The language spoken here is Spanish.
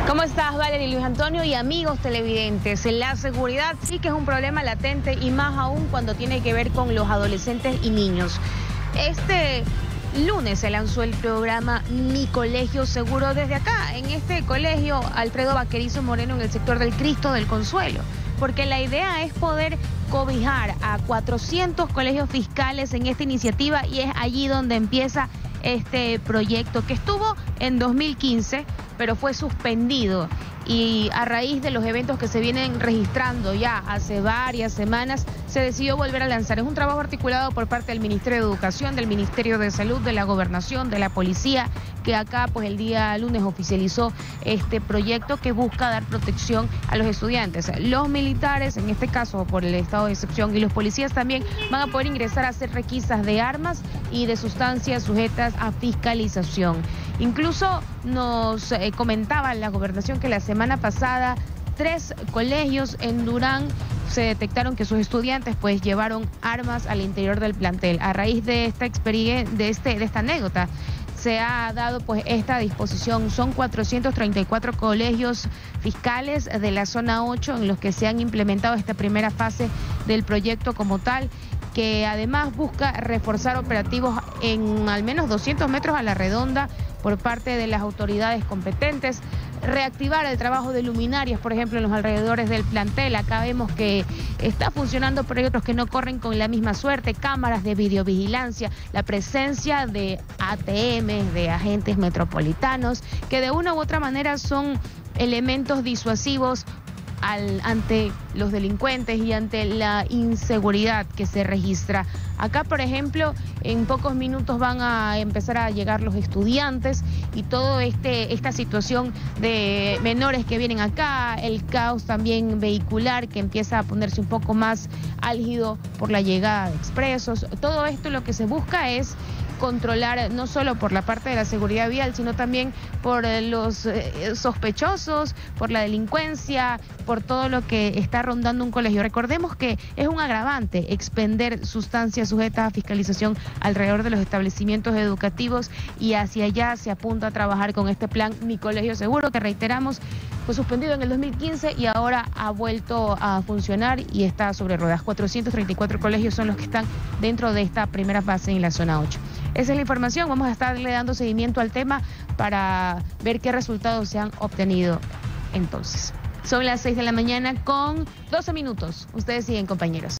¿Cómo estás, Valeria, Luis Antonio y amigos televidentes? La seguridad sí que es un problema latente y más aún cuando tiene que ver con los adolescentes y niños. Este lunes se lanzó el programa Mi Colegio Seguro desde acá, en este colegio Alfredo Vaquerizo Moreno, en el sector del Cristo del Consuelo, porque la idea es poder cobijar a 400 colegios fiscales en esta iniciativa y es allí donde empieza este proyecto que estuvo en 2015, pero fue suspendido y a raíz de los eventos que se vienen registrando ya hace varias semanas, se decidió volver a lanzar. Es un trabajo articulado por parte del Ministerio de Educación, del Ministerio de Salud, de la Gobernación, de la Policía, que acá pues el día lunes oficializó este proyecto que busca dar protección a los estudiantes. Los militares, en este caso por el estado de excepción, y los policías también van a poder ingresar a hacer requisas de armas y de sustancias sujetas a fiscalización. Incluso nos comentaba la Gobernación que la semana pasada 3 colegios en Durán se detectaron que sus estudiantes pues llevaron armas al interior del plantel. A raíz de esta experiencia, de esta anécdota, se ha dado pues esta disposición. Son 434 colegios fiscales de la zona 8 en los que se han implementado esta primera fase del proyecto como tal, que además busca reforzar operativos en al menos 200 metros a la redonda por parte de las autoridades competentes, reactivar el trabajo de luminarias, por ejemplo, en los alrededores del plantel. Acá vemos que está funcionando, pero hay otros que no corren con la misma suerte. Cámaras de videovigilancia, la presencia de ATM, de agentes metropolitanos, que de una u otra manera son elementos disuasivos ante los delincuentes y ante la inseguridad que se registra. Acá, por ejemplo, en pocos minutos van a empezar a llegar los estudiantes y toda esta situación de menores que vienen acá, el caos también vehicular que empieza a ponerse un poco más álgido por la llegada de expresos. Todo esto lo que se busca es controlar no solo por la parte de la seguridad vial, sino también por los sospechosos, por la delincuencia, por todo lo que está rondando un colegio. Recordemos que es un agravante expender sustancias sujetas a fiscalización alrededor de los establecimientos educativos y hacia allá se apunta a trabajar con este plan Mi Colegio Seguro, que reiteramos fue suspendido en el 2015 y ahora ha vuelto a funcionar y está sobre ruedas. 434 colegios son los que están dentro de esta primera fase en la zona 8. Esa es la información, vamos a estarle dando seguimiento al tema para ver qué resultados se han obtenido entonces. Son las 6 de la mañana con 12 minutos. Ustedes siguen, compañeros.